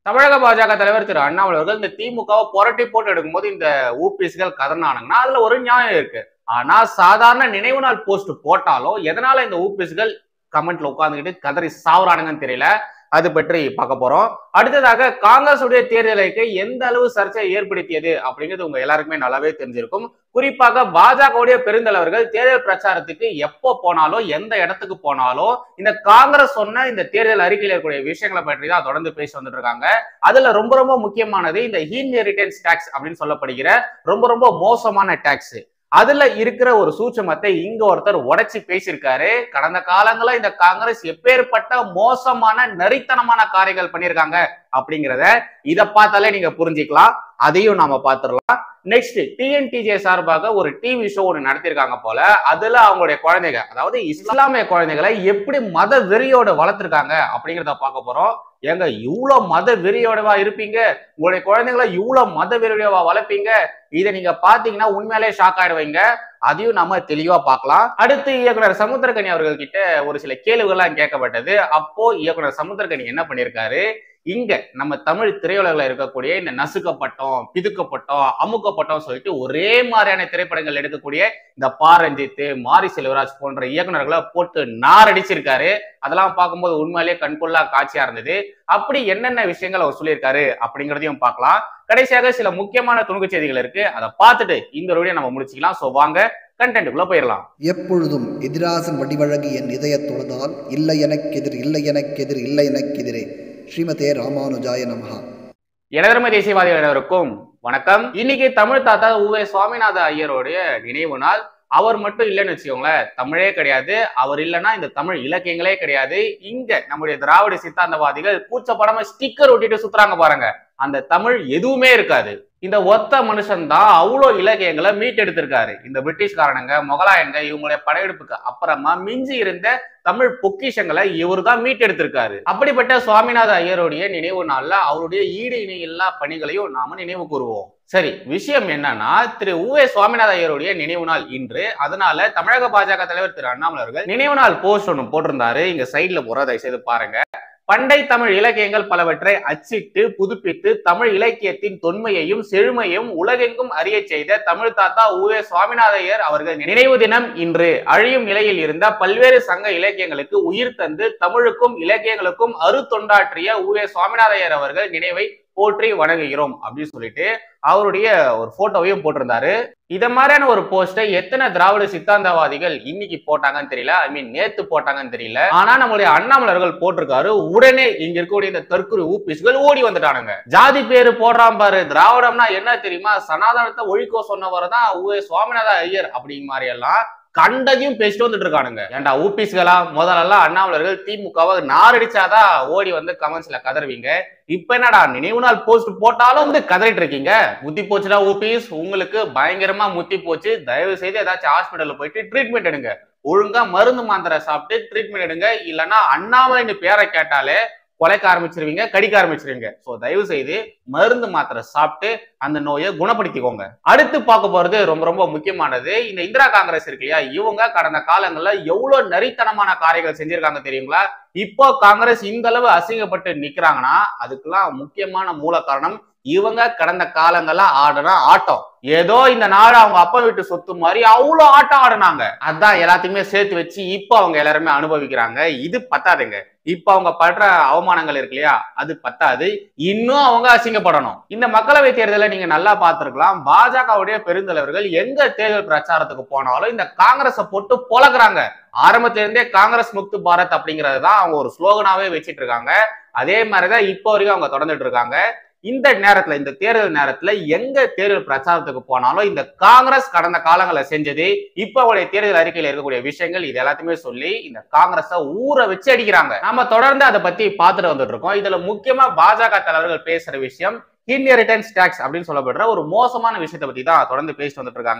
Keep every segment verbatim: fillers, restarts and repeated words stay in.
தமிழக பாஜக தலைவர் திரு அண்ணாமலை அவர்கள் இந்த திமுகவை புரட்டி போட்டு எடுக்கும்போது இந்த ஊபிஸ்கள் கதறினானுங்கன்னா அதுல ஒரு நியாயம் இருக்கு. ஆனா சாதாரண நினைவு நாள் போஸ்ட் போட்டாலும் எதனால இந்த ஊபிஸ்கள் கமெண்ட்ல உட்கார்ந்துக்கிட்டு கதறி சாவுறானுங்கன்னு தெரியல. அது பற்றி பார்க்க போறோம். அடுத்ததாக காங்கிரஸ் உடைய தேர்தல் அறிக்கை எந்த அளவு சர்ச்சையை ஏற்படுத்தியது அப்படிங்கிறது உங்க எல்லாருக்குமே நல்லாவே தெரிஞ்சிருக்கும். குறிப்பாக பாஜகவுடைய பெருந்தலைவர்கள் தேர்தல் பிரச்சாரத்துக்கு எப்போ போனாலும் எந்த இடத்துக்கு போனாலும் இந்த காங்கிரஸ் சொன்ன இந்த தேர்தல் அறிக்கையில் இருக்கக்கூடிய விஷயங்களை பற்றி தான் தொடர்ந்து பேசி வந்துட்டு இருக்காங்க. அதுல ரொம்ப ரொம்ப முக்கியமானது இந்த இன்ஹெரிட்டன்ஸ் டாக்ஸ் அப்படின்னு சொல்லப்படுகிற ரொம்ப ரொம்ப மோசமான டாக்ஸ். அதுல இருக்கிற ஒரு சூட்சமத்தை இங்க ஒருத்தர் உடைச்சு பேசியிருக்காரு. கடந்த காலங்கள இந்த காங்கிரஸ் எப்பேற்பட்ட மோசமான நரித்தனமான காரியங்கள் பண்ணியிருக்காங்க அப்படிங்கிறத இதை பார்த்தாலே நீங்க புரிஞ்சுக்கலாம். அதையும் நாம பார்த்துடலாம். நெக்ஸ்ட் டிஎன்டிஜே சார்பாக ஒரு டிவி ஷோ ஒன்று நடத்திருக்காங்க போல. அதுல அவங்களுடைய குழந்தைங்க, அதாவது இஸ்லாமிய குழந்தைகளை எப்படி மத வெறியோட வளர்த்திருக்காங்க அப்படிங்கிறத பார்க்க போறோம். ஏங்க இவ்வளவு மத வெறியோடவா இருப்பீங்க? உங்களுடைய குழந்தைங்களை இவ்வளவு மத வெறியோடவா வளர்ப்பீங்க? இதை நீங்க பாத்தீங்கன்னா உண்மையிலே ஷாக் ஆயிடுவீங்க. அதையும் நம்ம தெளிவா பார்க்கலாம். அடுத்து இயக்குனர் சமுத்திரக்கனி அவர்கள் கிட்ட ஒரு சில கேள்விகள்லாம் கேட்கப்பட்டது. அப்போ இயக்குனர் சமுத்திரக்கனி என்ன பண்ணியிருக்காரு, இங்க நம்ம தமிழ் திரையுலகில் இருக்கக்கூடிய இந்த நசுக்கப்பட்டோம், பிதுக்கப்பட்டோம், அமுக்கப்பட்டோம் சொல்லிட்டு ஒரே மாதிரியான திரைப்படங்கள் எடுக்கக்கூடிய இந்த பா ரஞ்சித், மாரி செல்வராஜ் போன்ற இயக்குநர்களை போட்டு நாரடிச்சிருக்காரு. அதெல்லாம் பார்க்கும்போது உண்மையிலேயே கண்கொள்ளா காட்சியா இருந்தது. அப்படி என்னென்ன விஷயங்கள் அவர் சொல்லியிருக்காரு அப்படிங்கிறதையும் பார்க்கலாம். கடைசியாக சில முக்கியமான துணுக்கு செய்திகள் இருக்கு. அதை பார்த்துட்டு இந்த வீடியோ நம்ம முடிச்சுக்கலாம். சோ வாங்க கண்டென்ட்டுக்குள்ள போயிடலாம். எப்பொழுதும் எதிராசன் வடிவழகி என் இதய தொழுதால் இல்லை எனக்கு எதிர் இல்லை எனக்கு எதிர் இல்லை எனக்கு எதிரே ஸ்ரீமதே ராமானுஜாய நமஹா. எனதருமை தேசியவாதிகள் அனைவருக்கும் வணக்கம். இன்னைக்கு தமிழ் தாத்தா உவே சுவாமிநாத ஐயருடைய நினைவு நாள். அவர் மட்டும் இல்லைன்னு வச்சுக்கோங்களேன், தமிழே கிடையாது. அவர் இல்லைன்னா இந்த தமிழ் இலக்கியங்களே கிடையாது. இங்க நம்முடைய திராவிட சித்தாந்தவாதிகள் கூச்சப்படாம ஸ்டிக்கர் ஒட்டிட்டு சுத்துறாங்க பாருங்க, அந்த தமிழ் எதுவுமே இருக்காது. இந்த ஒத்த மனுஷன் தான் அவ்வளோ இலக்கியங்களை மீட்டெடுத்திருக்காரு. இந்த பிரிட்டிஷ்காரனுங்க, முகலாயங்க இவங்களுடைய படையெடுப்புக்கு அப்புறமா மிஞ்சி இருந்த தமிழ் பொக்கிஷங்களை இவர் தான் மீட்டெடுத்திருக்காரு. அப்படிப்பட்ட சுவாமிநாத ஐயருடைய நினைவு நாள்ல அவருடைய ஈடு இணை எல்லா பணிகளையும் நாம நினைவு கூறுவோம். சரி, விஷயம் என்னன்னா, திரு உவே சுவாமிநாத ஐயருடைய நினைவு நாள் இன்று. அதனால தமிழக பாஜக தலைவர் திரு அண்ணாமலை அவர்கள் நினைவு நாள் போஸ்ட் ஒன்று போட்டிருந்தாரு. இங்க சைட்ல போற தயவு செய்து பாருங்க. பண்டை தமிழ் இலக்கியங்கள் பலவற்றை அச்சிட்டு புதுப்பித்து தமிழ் இலக்கியத்தின் தொன்மையையும் செழுமையும் உலகெங்கும் அறிய செய்த தமிழ் தாத்தா உவே சுவாமிநாத ஐயர் அவர்கள் நினைவு தினம் இன்று. அழியும் நிலையில் இருந்த பல்வேறு சங்க இலக்கியங்களுக்கு உயிர் தந்து தமிழுக்கும் இலக்கியங்களுக்கும் அருத்தொண்டாற்றிய உவே சுவாமிநாத ஐயர் அவர்கள் நினைவை போற்றி வணங்குகிறோம் அப்படின்னு சொல்லிட்டு அவருடைய ஒரு போட்டோவையும் போட்டிருந்தாரு. இத மாதிரியான ஒரு போஸ்டை எத்தனை திராவிட சித்தாந்தவாதிகள் இன்னைக்கு போட்டாங்கன்னு தெரியல, ஐ மீன் நேத்து போட்டாங்கன்னு தெரியல. ஆனா நம்மளுடைய அண்ணாமலர்கள் போட்டிருக்காரு. உடனே இங்க இருக்கக்கூடிய இந்த தற்குறி ஊபிஸ்கள் ஓடி வந்துட்டானுங்க. ஜாதி பேரு போடுறான் பாரு, திராவிடம்னா என்ன தெரியுமா, சனாதனத்தை ஒழிக்கோ சொன்னவர் தான் உவே சுவாமிநாத ஐயர் அப்படிங்கிற மாதிரி எல்லாம் கண்டதையும் பேசிட்டு வந்துட்டு இருக்கானுங்க. ஏன்டா ஊபிஸ்களா, முதல்ல அண்ணாமலர்கள் திமுகவை நாரடிச்சாதான் ஓடி வந்து கமெண்ட்ஸ்ல கதறுவீங்க. இப்ப என்னடா நினைவு நாள் போஸ்ட் போட்டாலும் வந்து கதறிட்டு இருக்கீங்க. முத்தி போச்சுடா ஊபிஸ், உங்களுக்கு பயங்கரமா முத்தி போச்சு. தயவு செய்து ஏதாச்சும் ஹாஸ்பிட்டல்ல போயிட்டு ட்ரீட்மெண்ட் எடுங்க. ஒழுங்கா மருந்து மாத்திரை சாப்பிட்டு ட்ரீட்மெண்ட் எடுங்க. இல்லைன்னா அண்ணாமலைன்னு பேரை கேட்டாலே கொலைக்க ஆரம்பிச்சிருவீங்க, கடிக்க ஆரம்பிச்சிருவீங்க. சோ தயவு செய்து மருந்து மாத்திரை சாப்பிட்டு அந்த நோயை குணப்படுத்திக்கோங்க. அடுத்து பார்க்க போறது ரொம்ப ரொம்ப முக்கியமானது. இந்த இந்திரா காங்கிரஸ் இருக்கு இல்லையா, இவங்க கடந்த காலங்கள்ல எவ்வளவு நரித்தனமான காரியங்கள் செஞ்சிருக்காங்க தெரியுங்களா? இப்போ காங்கிரஸ் இந்த அளவு அசிங்கப்பட்டு நிக்கிறாங்கன்னா அதுக்கெல்லாம் முக்கியமான மூல காரணம் இவங்க கடந்த காலங்கள்ல ஆடுன ஆட்டம். ஏதோ இந்த நாடு அவங்க அப்பா வீட்டு சொத்து மாதிரி அவ்வளவு ஆட்டம் ஆடுனாங்க. அதான் எல்லாத்தையுமே சேர்த்து வச்சு இப்போ அவங்க எல்லாருமே அனுபவிக்கிறாங்க. இது பத்தாதுங்க, இப்ப அவங்க படுற அவமானங்கள் இருக்கு இல்லையா, அது பத்தாது, இன்னும் அவங்க அசிங்கப்படணும். இந்த மக்களவை தேர்தலை நீங்க நல்லா பார்த்திருக்கலாம். பாஜகவுடைய பெருந்தலைவர்கள் எங்க தேர்தல் பிரச்சாரத்துக்கு போனாலும் இந்த காங்கிரஸை போட்டு பொழக்கிறாங்க. ஆரம்பத்தில இருந்தே காங்கிரஸ் முக்து பாரத் அப்படிங்கிறது தான் அவங்க ஒரு ஸ்லோகனாவே வச்சிட்டு இருக்காங்க. அதே மாதிரிதான் இப்போ வரைக்கும் அவங்க தொடர்ந்துட்டு இருக்காங்க. இந்த நேரத்துல, இந்த தேர்தல் நேரத்துல எங்க தேர்தல் பிரச்சாரத்துக்கு போனாலும் இந்த காங்கிரஸ் கடந்த காலங்களை செஞ்சது, இப்ப அவருடைய தேர்தல் அறிக்கையில இருக்கக்கூடிய விஷயங்கள், இது எல்லாத்தையுமே சொல்லி இந்த காங்கிரஸை ஊற வச்சு அடிக்கிறாங்க. நம்ம தொடர்ந்து அதை பத்தி பார்த்துட்டு வந்துட்டு இருக்கோம். இதுல முக்கியமா பாஜக தலைவர்கள் பேசுற விஷயம் இன்ஹெரிட்டன்ஸ் டாக்ஸ் அப்படின்னு சொல்லப்படுற ஒரு மோசமான விஷயத்தை பத்தி தான் தொடர்ந்து பேசிட்டு வந்துட்டு இருக்காங்க.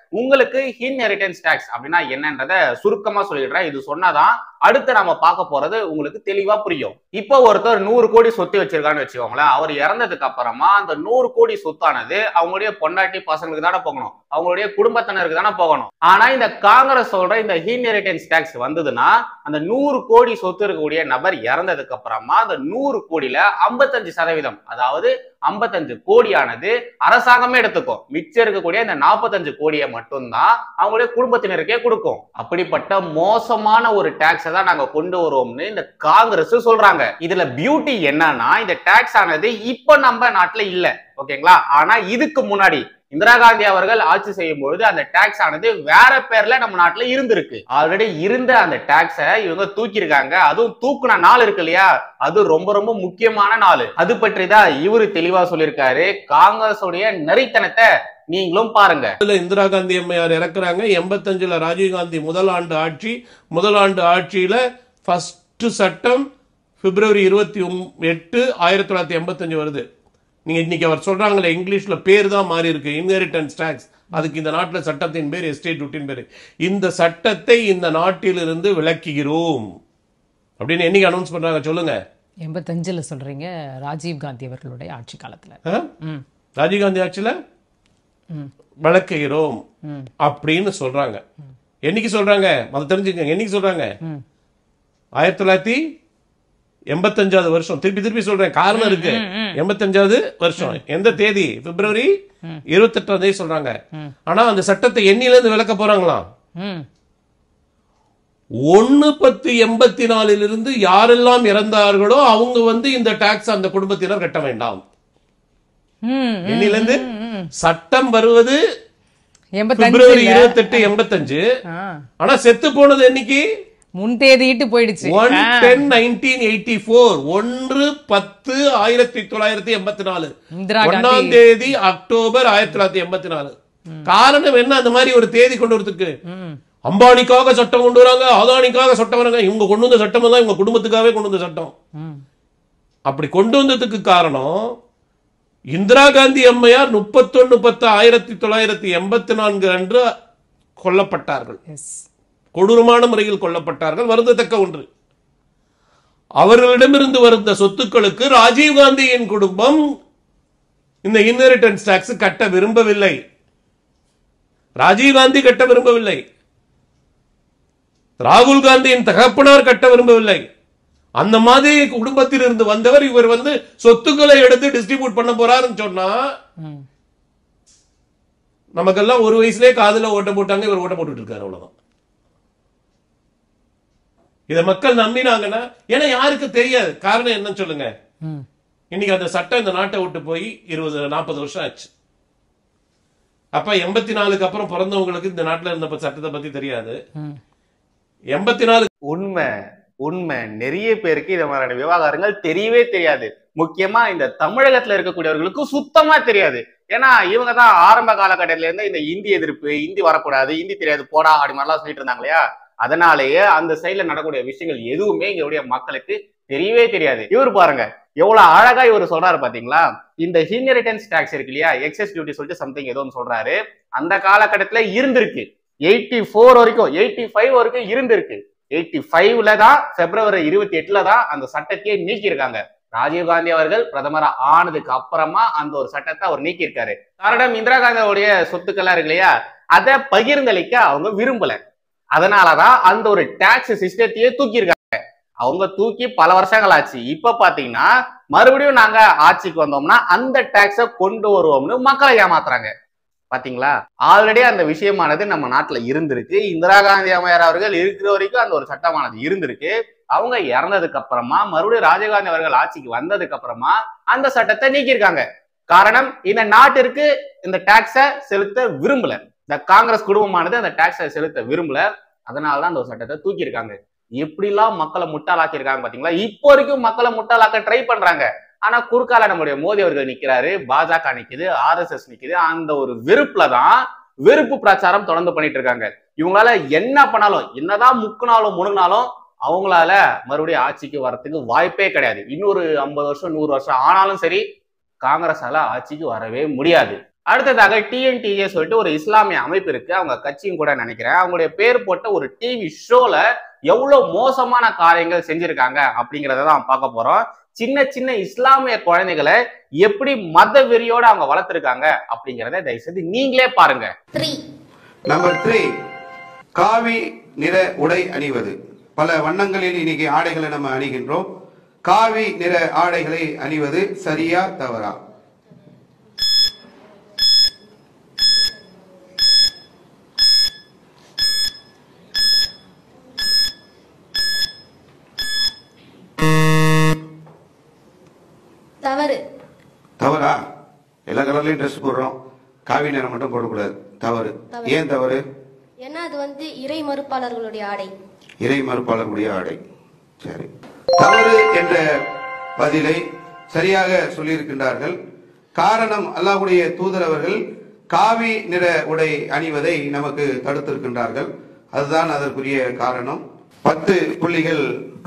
உங்களுக்கு இன்ஹெரிட்டன்ஸ் டாக்ஸ் அப்படின்னா என்னன்றத சுருக்கமா சொல்லிடுறேன். இது சொன்னாதான் அடுத்து நம்ம பார்க்க போறது உங்களுக்கு தெளிவா புரியும். இப்போ ஒருத்தர் நூறு கோடி சொத்து வச்சிருக்கான்னு வச்சுக்கோங்களேன். அவர் இறந்ததுக்கு அப்புறமா அந்த நூறு கோடி சொத்தானது அவங்களுடைய பொண்டாட்டி பசங்களுக்கு தானே போகணும், அவங்களுடைய குடும்பத்தினருக்கு தானே போகணும். ஆனா இந்த காங்கிரஸ் சொல்ற இந்த இன்ஹெரிட்டன்ஸ் டாக்ஸ் வந்ததுன்னா அந்த நூறு கோடி சொத்து இருக்கக்கூடிய நபர் இறந்ததுக்கு அப்புறமா அந்த நூறு கோடியில ஐம்பத்தஞ்சு சதவீதம், அதாவது ஐம்பத்தஞ்சு கோடியானது அரசாங்கமே எடுத்துக்கும். மிச்சம் இருக்கக்கூடிய இந்த நாற்பத்தஞ்சு கோடியை மட்டும்தான் அவங்களுடைய குடும்பத்தினருக்கே கொடுக்கும். அப்படிப்பட்ட மோசமான ஒரு டாக்ஸ் தான் நாங்க கொண்டு வருவோம்னு இந்த காங்கிரஸ் சொல்றாங்க. இதுல பியூட்டி என்னன்னா, இந்த டாக்ஸ் ஆனது இப்ப நம்ம நாட்டுல இல்ல, ஓகேங்களா. ஆனா இதுக்கு முன்னாடி இந்திரா காந்தி அவர்கள் ஆட்சி செய்யும் பொழுது அந்த டாக்ஸ் ஆனது வேற பேர்ல நம்ம நாட்டுல இருந்திருக்கு. ஆல்ரெடி இருந்த அந்த டாக்ஸ இவங்க தூக்கிருக்காங்க. அதுவும் தூக்குன நாள் இருக்கு இல்லையா, அது ரொம்ப ரொம்ப முக்கியமான நாள். அது பற்றி தான் இவரு தெளிவா சொல்லியிருக்காரு. காங்கிரஸ் உடைய நரித்தனத்தை நீங்களும் பாருங்க. இந்திரா காந்தி அம்மையார் இறக்குறாங்க. எண்பத்தஞ்சுல ராஜீவ் காந்தி முதல் ஆண்டு ஆட்சி. முதல் ஆண்டு ஆட்சியில ஃபர்ஸ்ட் சட்டம் பிப்ரவரி இருபத்தி எட்டு ஆயிரத்தி தொள்ளாயிரத்தி எண்பத்தஞ்சு வருது. நீங்க இன்னைக்கு அவர் சொல்றாங்களே, இங்கிலீஷ்ல பேர் தான் மாறி இருக்கு, இன்ஹெரிட்டன்ஸ் டாக்ஸ். அதுக்கு இந்த நாட்டில் சட்டத்தின் பேர் எஸ்டேட் டியூட்டின் பேர். இந்த சட்டத்தை இந்த நாட்டில் இருந்து விலக்குகிறோம் அப்படின்னு என்னைக்கு அனௌன்ஸ் பண்றாங்க சொல்லுங்க? எண்பத்தஞ்சுல சொல்றீங்க, ராஜீவ் காந்தி அவர்களுடைய ஆட்சி காலத்துல. ராஜீவ் காந்தி ஆட்சியில விளக்குகிறோம் அப்படின்னு சொல்றாங்க. என்னைக்கு சொல்றாங்க அதை தெரிஞ்சுக்கங்க. என்னைக்கு சொல்றாங்க? ஆயிரத்தி தொள்ளாயிரத்தி எண்பத்தஞ்சாவது வருஷம். திருப்பி திருப்பி சொல்றேன், காரணம் இருக்கு. எண்பத்தஞ்சாவது வருஷம் எந்த தேதி? பிப்ரவரி இருபத்தி எட்டாம் தேதி சொல்றாங்க. ஆனா அந்த சட்டத்தை எண்ணில இருந்து விளக்க போறாங்களாம். ஒன்னு பத்து எண்பத்தி நாலுல இருந்து யாரெல்லாம் இறந்தார்களோ அவங்க வந்து இந்த டாக்ஸ் அந்த குடும்பத்தினர் கட்ட வேண்டாம். எண்ணில இருந்து சட்டம் வருவது பிப்ரவரி இருபத்தி எட்டு எண்பத்தஞ்சு. ஆனா செத்து போனது என்னைக்கு? முன்தேதிட்டு போயிடுச்சு. ஒன்று பத்து ஆயிரத்தி தொள்ளாயிரத்தி எண்பத்தி நாலு ஒன்னாம் தேதி அக்டோபர் ஆயிரத்தி தொள்ளாயிரத்தி எண்பத்தி நாலு. காரணம் என்ன? அந்த மாதிரி ஒரு தேதி கொண்டு வரதுக்கு அம்பானிக்காக சட்டம் கொண்டு வராங்க, அதானிக்காக சட்டம் வராங்க. இவங்க கொண்டு வந்த சட்டம் தான் இவங்க குடும்பத்துக்காகவே கொண்டு வந்த சட்டம். அப்படி கொண்டு வந்ததுக்கு காரணம் இந்திரா காந்தி அம்மையார் முப்பத்தி ஒன்னு பத்து ஆயிரத்தி தொள்ளாயிரத்தி எண்பத்தி நான்கு அன்று கொல்லப்பட்டார்கள். கொடூரமான முறையில் கொல்லப்பட்டார்கள். வருந்தத்தக்க ஒன்று. அவர்களிடமிருந்து வருந்த சொத்துக்களுக்கு ராஜீவ் காந்தியின் குடும்பம் இந்த இன்ஹெரிட்டன்ஸ் டாக்ஸ் கட்ட விரும்பவில்லை. ராஜீவ் காந்தி கட்ட விரும்பவில்லை. ராகுல் காந்தியின் தகப்பனார் கட்ட விரும்பவில்லை. அந்த மாதிரி குடும்பத்தில் இருந்து வந்தவர் இவர் வந்து சொத்துக்களை எடுத்து டிஸ்ட்ரிபியூட் பண்ண போறாருன்னு சொன்னா நமக்கெல்லாம் ஒரு வயசுலேயே காதுல ஓட்ட போட்டாங்க, இவர் ஓட்ட போட்டுட்டு இருக்காரு. அவ்வளவுதான். இத மக்கள் நம்பினாங்கன்னா, ஏன்னா யாருக்கு தெரியாது. காரணம் என்னன்னு சொல்லுங்க? இன்னைக்கு அந்த சட்டம் இந்த நாட்டை விட்டு போய் இருபது நாற்பது வருஷம் ஆச்சு. அப்ப எண்பத்தி நாலுக்கு அப்புறம் பிறந்தவங்களுக்கு இந்த நாட்டில் இருந்த சட்டத்தை பத்தி தெரியாது. எண்பத்தி நாலு உண்மை உண்மை நிறைய பேருக்கு இந்த மாதிரியான விவகாரங்கள் தெரியவே தெரியாது. முக்கியமா இந்த தமிழகத்துல இருக்கக்கூடியவர்களுக்கு சுத்தமா தெரியாது. ஏன்னா இவங்க தான் ஆரம்ப காலகட்டத்தில இருந்து இந்த இந்தி எதிர்ப்பு, இந்தி வரக்கூடாது, இந்தி தெரியாது போடா அப்படி மாதிரிலாம் சொல்லிட்டு இருந்தாங்க இல்லையா. அதனாலேயே அந்த சைட்ல நடக்கக்கூடிய விஷயங்கள் எதுவுமே இங்களுடைய மக்களுக்கு தெரியவே தெரியாது. இவர் பாருங்க எவ்வளவு அழகா இவர் சொல்றாரு பாத்தீங்களா. இந்த இன்ஹெரிட்டன்ஸ் டாக்ஸ் இருக்கு இல்லையா, எக்ஸஸ் டியூட்டி சொல்லிட்டு சம்திங் ஏதோ சொல்றாரு. அந்த காலகட்டத்துல இருந்திருக்கு. எயிட்டி போர் வரைக்கும் எயிட்டி ஃபைவ் வரைக்கும் இருந்திருக்கு. எயிட்டி ஃபைவ்ல தான் பிப்ரவரி இருபத்தி எட்டுல தான் அந்த சட்டத்தையே நீக்கியிருக்காங்க. ராஜீவ்காந்தி அவர்கள் பிரதமர் ஆனதுக்கு அப்புறமா அந்த ஒரு சட்டத்தை அவர் நீக்கியிருக்காரு. காரணம் இந்திரா காந்தியோடைய சொத்துக்கள்லாம் இருக்கு இல்லையா, அதை பகிர்ந்தளிக்க அவங்க விரும்பல. அதனாலதான் அந்த ஒரு டாக்ஸ் சிஸ்டத்தையே தூக்கியிருக்காங்க. அவங்க தூக்கி பல வருஷங்கள் ஆச்சு. இப்ப பாத்தீங்கன்னா மறுபடியும் நாங்க ஆட்சிக்கு வந்தோம்னா அந்த டாக்ஸை கொண்டு வருவோம்னு மக்களை ஏமாத்துறாங்க. பாத்தீங்களா, ஆல்ரெடி அந்த விஷயமானது நம்ம நாட்டுல இருந்திருக்கு. இந்திரா காந்தி அம்மையார் அவர்கள் இருக்கிற வரைக்கும் அந்த ஒரு சட்டமானது இருந்திருக்கு. அவங்க இறந்ததுக்கு அப்புறமா மறுபடியும் ராஜீவ்காந்தி அவர்கள் ஆட்சிக்கு வந்ததுக்கு அப்புறமா அந்த சட்டத்தை நீக்கியிருக்காங்க. காரணம், இந்த நாட்டிற்கு இந்த டாக்ஸை செலுத்த விரும்பல. இந்த காங்கிரஸ் குடும்பமானது அந்த டாக்ஸை செலுத்த விரும்பல. அதனாலதான் அந்த ஒரு சட்டத்தை தூக்கியிருக்காங்க. எப்படிலாம் மக்களை முட்டாளாக்கி இருக்காங்க பாத்தீங்களா. இப்போ வரைக்கும் மக்களை முட்டாளாக்க ட்ரை பண்றாங்க. ஆனா குறுக்கால நம்முடைய மோடி அவர்கள் நிக்கிறாரு, பாஜக நிக்குது, ஆர் எஸ் எஸ் நிக்குது. அந்த ஒரு வெறுப்புலதான் வெறுப்பு பிரச்சாரம் தொடர்ந்து பண்ணிட்டு இருக்காங்க. இவங்களால என்ன பண்ணாலும், என்னதான் முக்குனாலும் முணுங்கினாலும் அவங்களால மறுபடியும் ஆட்சிக்கு வரத்துக்கு வாய்ப்பே கிடையாது. இன்னொரு ஐம்பது வருஷம் நூறு வருஷம் ஆனாலும் சரி காங்கிரஸால ஆட்சிக்கு வரவே முடியாது. அடுத்ததாக டிஎன்டிஜே சொல்லிட்டு ஒரு இஸ்லாமிய அமைப்பு இருக்கு, அவங்க கட்சியும் கூட நினைக்கிறேன். அவங்களுடைய பேர் போட்ட ஒரு டிவி ஷோல எவ்வளவு மோசமான காரியங்கள் செஞ்சிருக்காங்க அப்படிங்கறத தான் பார்க்க போறோம். சின்ன சின்ன இஸ்லாமிய குழந்தைகளை எப்படி மத வெறியோட அவங்க வளர்த்திருக்காங்க அப்படிங்கறத தயவு செய்து நீங்களே பாருங்க. நம்பர் த்ரீ, காவி நிற உடை அணிவது. பல வண்ணங்களில் இன்னைக்கு ஆடைகளை நம்ம அணிகின்றோம். காவி நிற ஆடைகளை அணிவது சரியா தவறா? தவறு. தவறா? எல்லா கலர்லயும் ட்ரெஸ் போடுறோம், காவி நிறம் மட்டும் போடக்கூடாது. தவறு. ஏன் தவறு? ஏன்னா அது வந்து இறை மறுப்பாளர்களுடைய ஆடை. இறை மறுப்பாளர்களுடைய ஆடை. சரி, தவறு என்ற பதிலை சரியாக சொல்லியிருக்கின்றார்கள். காரணம், அல்லாஹ்வுடைய தூதர் அவர்கள் காவி நிற உடை அணிவதை நமக்கு தடுத்திருக்கின்றார்கள். அதுதான் அதற்குரிய காரணம். பத்து புள்ளிகள்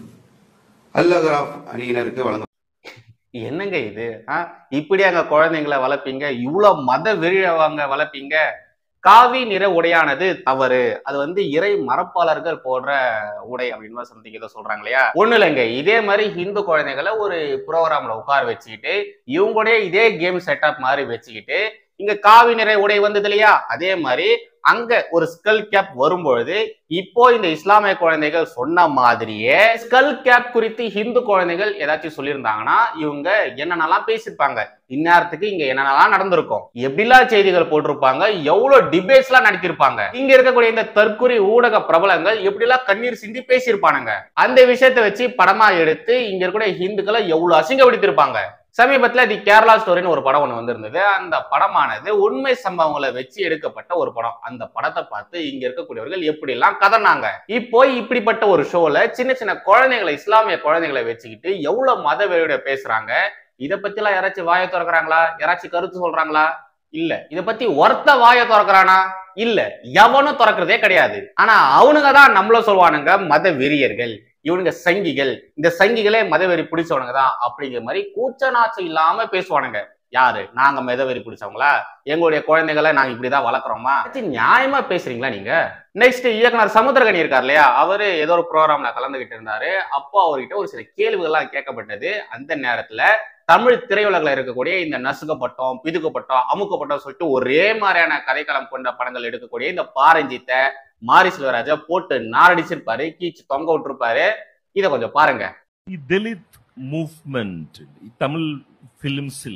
அல்-அஹ்ராஃப் அணியினருக்கு வழங்க. என்னங்க இது? ஆஹ் இப்படி அங்க குழந்தைங்களை வளர்ப்பீங்க, இவ்வளவு மத வெறியவங்க வளர்ப்பீங்க. காவி நிற உடையானது தவறு, அது வந்து இறை மரப்பாளர்கள் போடுற உடை அப்படின்னு சம்திங் ஏதோ சொல்றாங்க இல்லையா? ஒண்ணு இல்லைங்க, இதே மாதிரி ஹிந்து குழந்தைகளை ஒரு ப்ரோக்ராம்ல உட்கார வச்சுக்கிட்டு இவங்களுடைய இதே கேம் செட்டப் மாதிரி வச்சுக்கிட்டு இங்க காவி நிற உடை வந்தது இல்லையா, அதே மாதிரி அங்க ஒரு ஸ்கல் கேப் வரும்பொழுது இப்போ இந்த இஸ்லாமிய குழந்தைகள் சொன்ன மாதிரியே ஸ்கல் கேப் குறித்து ஹிந்து குழந்தைகள் ஏதாச்சும் சொல்லியிருந்தாங்கன்னா இவங்க என்னென்னலாம் பேசியிருப்பாங்க, இந்நேரத்துக்கு இங்க என்னென்னலாம் நடந்திருக்கும், எப்படிலாம் செய்திகள் போட்டிருப்பாங்க, எவ்வளவு டிபேட்ஸ் எல்லாம் நடத்திருப்பாங்க. இங்க இருக்கக்கூடிய இந்த தற்குறி ஊடக பிரபலங்கள் எப்படிலாம் கண்ணீர் சிந்தி பேசியிருப்பானுங்க. அந்த விஷயத்தை வச்சு படமா எடுத்து இங்க இருக்கக்கூடிய ஹிந்துக்களை எவ்வளவு அசிங்கப்படுத்திருப்பாங்க. சமீபத்துல தி கேரளா ஸ்டோரின்னு ஒரு படம் ஒண்ணு வந்திருந்தது. அந்த படமானது உண்மை சம்பவங்களை வச்சு எடுக்கப்பட்ட ஒரு படம். அந்த படத்தை பார்த்து இங்க இருக்கக்கூடியவர்கள் எப்படி எல்லாம் கதனாங்க. இப்போ இப்படிப்பட்ட ஒரு ஷோல சின்ன சின்ன குழந்தைகளை, இஸ்லாமிய குழந்தைகளை வச்சுக்கிட்டு எவ்வளவு மத வெறியோட பேசுறாங்க. இதை பத்தி எல்லாம் யாராச்சும் வாயை திறக்கிறாங்களா? யாராச்சும் கருத்து சொல்றாங்களா? இல்ல. இதை பத்தி ஒருத்த வாயை திறக்கிறானா? இல்ல, எவனும் திறக்கிறதே கிடையாது. ஆனா அவனுங்க தான் நம்மள சொல்லுவானுங்க மத வெறியர்கள், இவனுங்க சங்கிகள், இந்த சங்கிகளே மதவெறி பிடிச்சவனுங்க தான் அப்படிங்கிற மாதிரி கூச்ச நாச்சம் இல்லாம பேசுவானுங்க. யாரு? நாங்க மதவெறி பிடிச்சவங்களா? எங்களுடைய குழந்தைகளை நாங்க இப்படிதான் வளர்க்குறோமா? நியாயமா பேசுறீங்களா நீங்க? நெக்ஸ்ட் இயக்குனர் சமுத்திரகனி இருக்கார் இல்லையா, அவரு ஏதோ ஒரு ப்ரோக்ராம்ல கலந்துகிட்டு இருந்தாரு. அப்போ அவர்கிட்ட ஒரு சில கேள்விகள்லாம் கேட்கப்பட்டது. அந்த நேரத்துல தமிழ் திரையுலகில் இருக்கக்கூடிய இந்த நசுக்கப்பட்டோம், பிதுக்கப்பட்டோம், அமுக்கப்பட்டோம் சொல்லிட்டு ஒரே மாதிரியான கதைக்களம் கொண்ட படங்கள் எடுக்கக்கூடிய இந்த பாரஞ்சித்தை மாரி செல்வராஜா போட்டு நாரடிச்சிருப்பாரு, கீச்சு தொங்க விட்டுருப்பாரு. இதை கொஞ்சம் பாருங்க. ദലിത് മൂവ്മെന്റ് തമിഴ് ഫിലിംസിൽ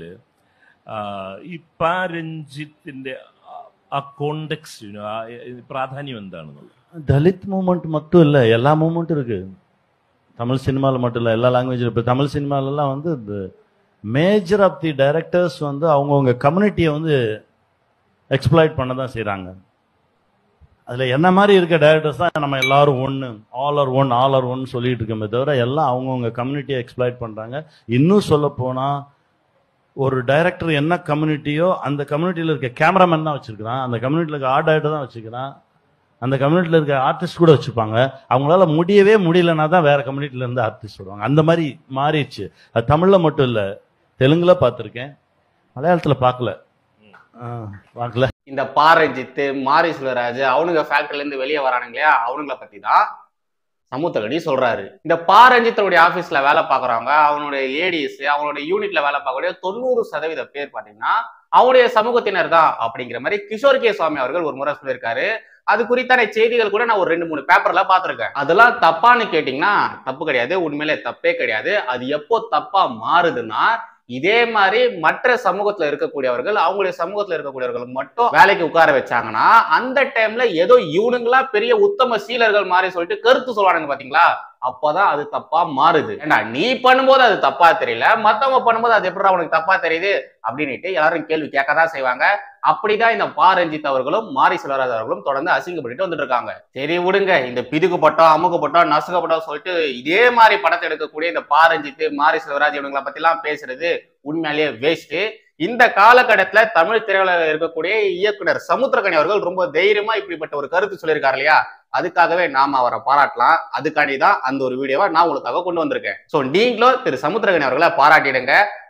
ഈ പാരഞ്ജിത്തിന്റെ ആ കോണ്ടെക്സ്റ്റ് പ്രാധാന്യം എന്താണെന്നുള്ളത്? தலித் மூமெண்ட் மட்டும் இல்லை, எல்லா மூமெண்ட்டும் இருக்கு தமிழ் சினிமாவில் மட்டும் இல்லை, எல்லா லாங்குவேஜில். இப்போ தமிழ் சினிமாலெல்லாம் வந்து மேஜர் ஆஃப் தி டைரக்டர்ஸ் வந்து அவங்கவுங்க கம்யூனிட்டியை வந்து எக்ஸ்ப்ளாய்ட் பண்ண தான் செய்கிறாங்க. அதில் என்ன மாதிரி இருக்க டைரக்டர்ஸ் தான் நம்ம எல்லாரும் ஒன்று, all are one, all are one சொல்லிட்டு இருக்கோமே தவிர எல்லாம் அவங்கவுங்க கம்யூனிட்டியை எக்ஸ்ப்ளாய்ட் பண்ணுறாங்க. இன்னும் சொல்ல போனால் ஒரு டைரக்டர் என்ன கம்யூனிட்டியோ அந்த கம்யூனிட்டியில் இருக்க கேமராமேன் தான் வச்சிருக்கிறான், அந்த கம்யூனிட்டியில் இருக்க ஆர்ட் டைரக்டர் தான் வச்சுக்கிறான், அந்த கம்யூனிட்டியில் இருக்க ஆர்டிஸ்ட் கூட வச்சுப்பாங்க. அவங்களால முடியவே முடியலன்னா தான் வேற கம்யூனிட்டில இருந்து ஆர்டிஸ்ட் வருவாங்க. அந்த மாதிரி மாறிடுச்சு. அது தமிழ்ல மட்டும் இல்லை, தெலுங்குல பார்த்துருக்கேன், மலையாளத்தில் பார்க்கல பார்க்கல. இந்த பாரஞ்சித்து, மாரி செல்வராஜ் அவனுங்க ஃபேக்டரில இருந்து வெளியே வரானுங்க இல்லையா, அவனுங்களை பத்தி தான் சமுத்திரகனி சொல்றாரு. இந்த பாரஞ்சித்தனுடைய ஆபீஸ்ல வேலை பாக்குறவங்க, அவனுடைய லேடிஸ், அவனுடைய யூனிட்ல வேலை பார்க்கக்கூடிய தொண்ணூறு சதவீத பேர் பாத்தீங்கன்னா அவனுடைய சமூகத்தினர் தான் அப்படிங்கிற மாதிரி கிஷோர் கே சுவாமி அவர்கள் ஒரு முறை சொல்லியிருக்காரு. அது குறித்தான செய்திகள் கூட நான் ஒரு ரெண்டு மூணு பேப்பர்ல பாத்திருக்கேன். அதெல்லாம் தப்பான்னு கேட்டீங்கன்னா தப்பு கிடையாது, உண்மையிலே தப்பே கிடையாது. அது எப்போ தப்பா மாறுதுன்னா, இதே மாதிரி மற்ற சமூகத்துல இருக்கக்கூடியவர்கள் அவங்களுடைய சமூகத்துல இருக்கக்கூடியவர்கள் மட்டும் வேலைக்கு உட்கார வச்சாங்கன்னா அந்த டைம்ல ஏதோ இவனுங்களா பெரிய உத்தம சீலர்கள் மாதிரி சொல்லிட்டு கருத்து சொல்றானுங்க பாத்தீங்களா, அப்பதான் அது தப்பா மாறுது. ஏன்னா நீ பண்ணும்போது அது தப்பா தெரியல, மத்தவங்க பண்ணும்போது அது எப்படி உனக்கு தப்பா தெரியுது அப்படின்னுட்டு எல்லாரும் கேள்வி கேட்கதான் செய்வாங்க. அப்படிதான் இந்த பா ரஞ்சித் அவர்களும் மாரி செல்வராஜ் அவர்களும் தொடர்ந்து அசிங்கப்பட்டு வந்துட்டு இருக்காங்க. சரி விடுங்க, இந்த பிதுக்கப்பட்டோம், அமுக்கப்பட்டோம், நசுக்கப்பட்டோம் சொல்லிட்டு இதே மாதிரி படத்தை எடுக்கக்கூடிய இந்த பா ரஞ்சித், மாரி செல்வராஜ் இவங்களை பத்தி எல்லாம் பேசுறது உண்மையிலேயே வேஸ்ட். இந்த காலகட்டத்துல தமிழ் திரையுலகில் இருக்கக்கூடிய இயக்குனர் சமுத்திரகனி அவர்கள் ரொம்ப தைரியமா இப்படிப்பட்ட ஒரு கருத்து சொல்லியிருக்காரு இல்லையா, அதுக்காகவே நாம அவரை பாராட்டலாம். அதுக்காண்டிதான் அந்த ஒரு வீடியோவை நான் உங்களுக்காக கொண்டு வந்திருக்கேன். சோ நீங்களும் திரு சமுத்திரகனி அவர்களை பாராட்டிடுங்க.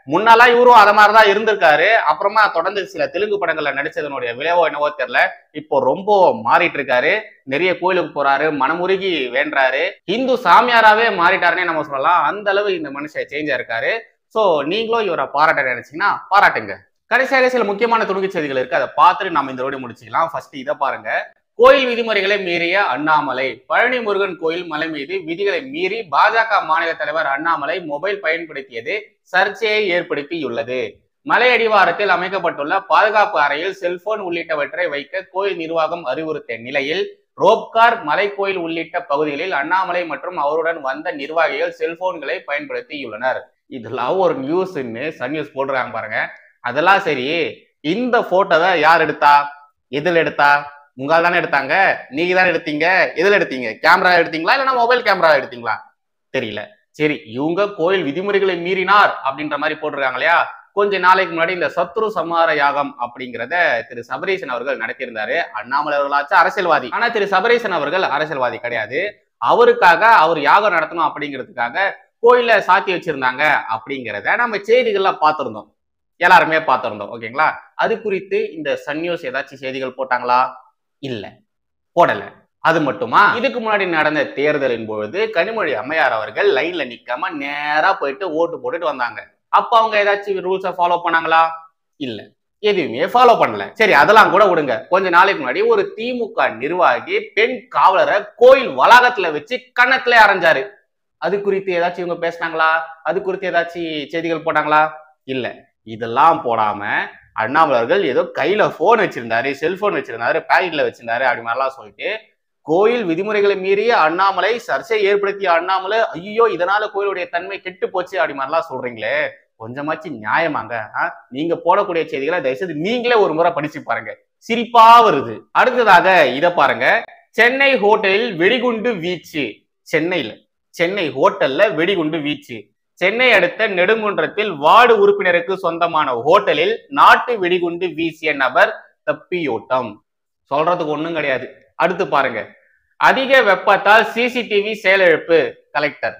முன்னாலாம் இவரும் அத மாதிரிதான் இருந்திருக்காரு. அப்புறமா தொடர்ந்து சில தெலுங்கு படங்கள்ல நடிச்சதனுடைய விளைவோ என்னவோ தெரியல, இப்போ ரொம்ப மாறிட்டு இருக்காரு. நிறைய கோயிலுக்கு போறாரு, மனமுருகி வேண்டாரு, இந்து சாமியாராவே மாறிட்டாருன்னே நம்ம சொல்லலாம். அந்த அளவு இந்த மனுஷன் சேஞ்சா இருக்காரு. சோ நீங்களும் இவரை பாராட்ட நினைச்சீங்கன்னா பாராட்டுங்க. கடைசியாக சில முக்கியமான துணுக்கு செய்திகள் இருக்கு, அதை பார்த்துட்டு நம்ம இந்த ரோடு முடிச்சுக்கலாம். ஃபர்ஸ்ட் இதை பாருங்க. கோயில் விதிமுறைகளை மீறிய அண்ணாமலை. பழனி முருகன் கோயில் மலை மீது விதிகளை மீறி பாஜக மாநில தலைவர் அண்ணாமலை மொபைல் பயன்படுத்தியது சர்ச்சையை ஏற்படுத்தியுள்ளது. மலை அடிவாரத்தில் அமைக்கப்பட்டுள்ள பாதுகாப்பு அறையில் செல்போன் உள்ளிட்டவற்றை வைக்க கோயில் நிர்வாகம் அறிவுறுத்திய நிலையில் ரோப்கார் மலை கோயில் உள்ளிட்ட பகுதிகளில் அண்ணாமலை மற்றும் அவருடன் வந்த நிர்வாகிகள் செல்போன்களை பயன்படுத்தியுள்ளனர். இதெல்லாம் ஒரு நியூஸ்ன்னு சன் நியூஸ் போடுறாங்க பாருங்க. அதெல்லாம் சரி, இந்த போட்டோவை யார் எடுத்தா, எதில் எடுத்தா? உங்களால் தானே எடுத்தாங்க, நீங்க தானே எடுத்தீங்க. எதில் எடுத்தீங்க? கேமரா எடுத்தீங்களா இல்லைன்னா மொபைல் கேமரா எடுத்தீங்களா தெரியல. சரி, இவங்க கோயில் விதிமுறைகளை மீறினார் அப்படின்ற மாதிரி போட்டிருக்காங்க இல்லையா. கொஞ்ச நாளைக்கு முன்னாடி இந்த சத்ரு சம்ஹார யாகம் அப்படிங்கிறத திரு சபரீசன் அவர்கள் நடத்தியிருந்தாரு. அண்ணாமலை அவர்களாச்சும் அரசியல்வாதி, ஆனா திரு சபரீசன் அவர்கள் அரசியல்வாதி கிடையாது. அவருக்காக அவர் யாகம் நடத்தணும் அப்படிங்கிறதுக்காக கோயில சாத்தி வச்சிருந்தாங்க அப்படிங்கிறத நம்ம செய்திகள்ல பார்த்திருந்தோம், எல்லாருமே பார்த்திருந்தோம். ஓகேங்களா? அது குறித்து இந்த சன் நியூஸ் ஏதாச்சும் செய்திகள் போட்டாங்களா? இல்ல, போடல. அது மட்டுமா, இதுக்கு முன்னாடி நடந்த தேர்தலின் பொழுது கனிமொழி அம்மையார் அவர்கள் லைன்ல நிக்காம நேரா போயிட்டு ஓட்டு போட்டுட்டு வந்தாங்க. அப்ப அவங்க ஏதாச்சும் ரூல்ஸை ஃபாலோ பண்ணாங்களா? இல்ல, எதுவுமே ஃபாலோ பண்ணல. சரி, அதெல்லாம் கூட விடுங்க. கொஞ்ச நாளைக்கு முன்னாடி ஒரு திமுக நிர்வாகி பெண் காவலரை கோயில் வளாகத்துல வச்சு கன்னத்துல அரைஞ்சாரு. அது குறித்து ஏதாச்சும் இவங்க பேசினாங்களா? அது குறித்து ஏதாச்சும் செய்திகள் போட்டாங்களா? இல்ல. இதெல்லாம் போடாம அண்ணாமலர்கள் ஏதோ கையில போன் வச்சிருந்தாரு, செல்போன் வச்சிருந்தாரு, பாக்கெட்ல வச்சிருந்தாரு அப்படி மாதிரிலாம் சொல்லிட்டு கோயில் விதிமுறைகளை மீறிய அண்ணாமலை, சர்ச்சை ஏற்படுத்திய அண்ணாமலை, ஐயோ இதனால கோயிலுடைய தன்மை கெட்டு போச்சு அப்படி மாதிரிலாம் சொல்றீங்களே, கொஞ்சமாச்சு நியாயமாங்க. நீங்க போடக்கூடிய செய்திகளை தயவுசெய்து நீங்களே ஒரு முறை படிச்சு பாருங்க, சிரிப்பா வருது. அடுத்ததாக இதை பாருங்க. சென்னை ஹோட்டலில் வெடிகுண்டு வீச்சு. சென்னையில சென்னை ஹோட்டல்ல வெடிகுண்டு வீச்சு. சென்னை அடுத்த நெடுங்குன்றத்தில் வார்டு உறுப்பினருக்கு சொந்தமான ஹோட்டலில் நாட்டு வெடிகுண்டு வீசிய நபர் தப்பியோட்டம். சொல்றதுக்கு ஒண்ணும் கிடையாது. அடுத்து பாருங்க. அதிக வெப்பத்தால் சிசிடிவி செயலிழப்பு. கலெக்டர்.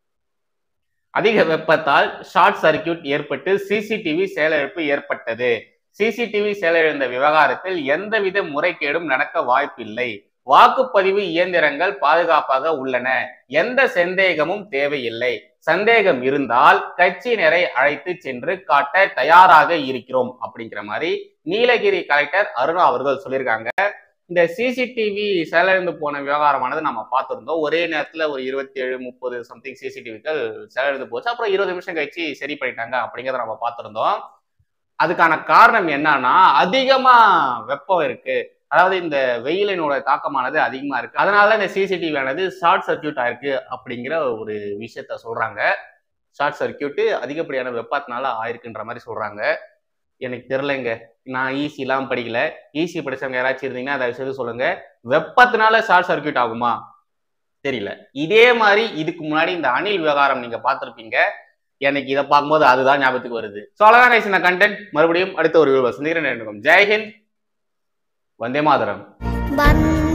அதிக வெப்பத்தால் ஷார்ட் சர்க்கியூட் ஏற்பட்டு சிசிடிவி செயலிழப்பு ஏற்பட்டது. சிசிடிவி செயலிழந்த விவகாரத்தில் எந்தவித முறைகேடும் நடக்க வாய்ப்பில்லை. வாக்குப்பதிவு இயந்திரங்கள் பாதுகாப்பாக உள்ளன. எந்த சந்தேகமும் தேவையில்லை. சந்தேகம் இருந்தால் கட்சியினரை அழைத்து சென்று காட்ட தயாராக இருக்கிறோம் அப்படிங்கிற மாதிரி நீலகிரி கலெக்டர் அருணா அவர்கள் சொல்லியிருக்காங்க. இந்த சிசிடிவி செயலிழந்து போன விவகாரமானது நம்ம பார்த்திருந்தோம். ஒரே நேரத்துல ஒரு இருபத்தி ஏழு முப்பது சம்திங் சிசிடிவிகள் செயலிழந்து போச்சு. அப்புறம் இருபது நிமிஷம் கழிச்சு சரி பண்ணிட்டாங்க அப்படிங்கிறத நம்ம பார்த்திருந்தோம். அதுக்கான காரணம் என்னன்னா, அதிகமா வெப்பம் இருக்கு, அதாவது இந்த வெயிலினோட தாக்கமானது அதிகமா இருக்கு, அதனால இந்த சிசிடிவி ஆனது ஷார்ட் சர்க்கியூட் ஆயிருக்கு அப்படிங்கிற ஒரு விஷயத்த சொல்றாங்க. ஷார்ட் சர்க்கியூட் அதிகப்படியான வெப்பத்தினால ஆயிருக்குன்ற மாதிரி சொல்றாங்க. எனக்கு தெரியலங்க, நான் ஈஸி எல்லாம் படிக்கல. ஈஸி படிச்சவங்க யாராச்சும் இருந்தீங்கன்னா அதை விஷயத்த சொல்லுங்க. வெப்பத்தினால ஷார்ட் சர்க்கியூட் ஆகுமா? தெரியல. இதே மாதிரி இதுக்கு முன்னாடி இந்த அணில் விவகாரம் நீங்க பார்த்திருப்பீங்க. எனக்கு இதை பார்க்கும்போது அதுதான் ஞாபகத்துக்கு வருது. ஸோ அவ்வளோதான் கைஸ், இந்த கண்டென்ட். மறுபடியும் அடுத்த ஒரு வீடியோ சந்திக்கிறேன். ஜெய்ஹிந்த், வந்தே மாதரம்.